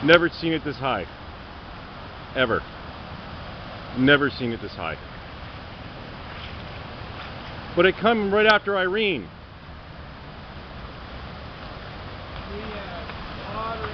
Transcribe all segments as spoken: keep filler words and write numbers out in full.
Never seen it this high. Ever. Never seen it this high. But it come right after Irene. We uh, watering.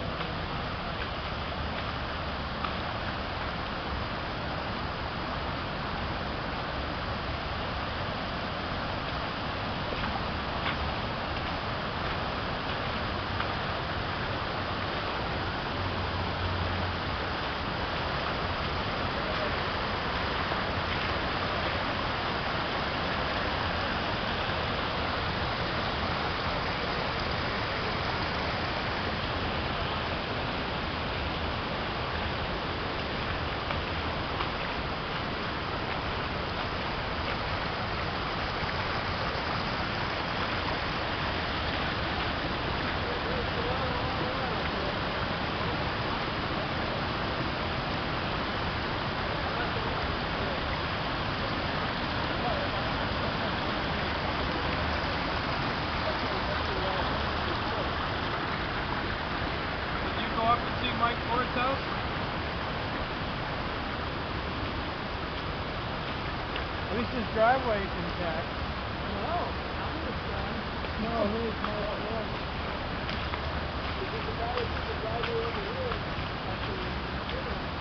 Go up and see Mike Ford's house? At least his driveway is intact. No, I'm just done. No, his not one. Because the guy that put the driveway over here, actually,